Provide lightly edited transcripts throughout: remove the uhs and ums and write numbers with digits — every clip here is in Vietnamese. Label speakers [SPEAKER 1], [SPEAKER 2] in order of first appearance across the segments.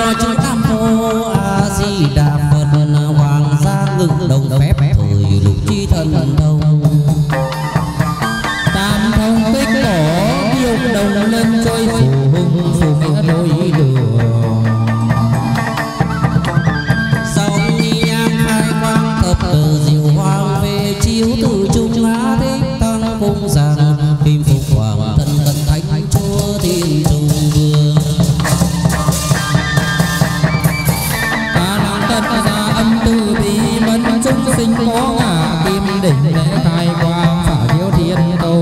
[SPEAKER 1] cho chữ Nam Mô A Di Đà Phật. Hoàng gia ngự đồng phép thời lục chi thần thông.
[SPEAKER 2] tam thông tích tổ yêu đồng lên trôi phù hùng phù nghĩa đôi đường.
[SPEAKER 1] Song ni nhang khai quang thập tự diệu hoàng về chiếu từ trung á thích tăng cung giang kim phục hoàng thân cận thánh chúa thiên trung vương.
[SPEAKER 2] Ta năng tất ra âm từ bi mẫn chúng sinh có ngã kim đỉnh lễ khai quang phả diệu thiên tổ.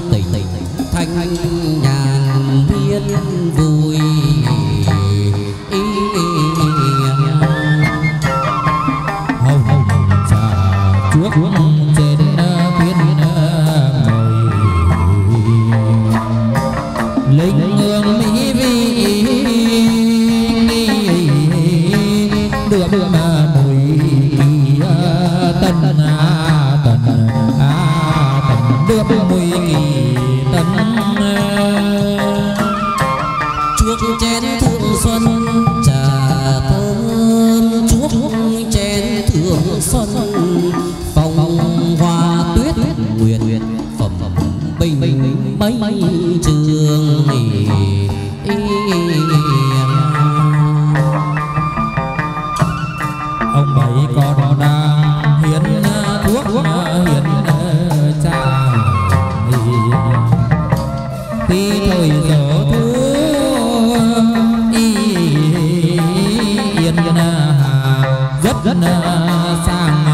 [SPEAKER 1] tình thanh nhàn yên vui.
[SPEAKER 2] Hồng trà chuốc trên thiên ngồi linh hương mỹ vị được mùi tân được mùi tân
[SPEAKER 1] chuốc chén thượng xuân trà thơm, chuốc chén thượng xuân phong hoa tuyết nguyệt phẩm bình mấy trường.
[SPEAKER 2] ông bảy con đang hiến thuốc hiến trà khi thời giờ thu yên hà rất sang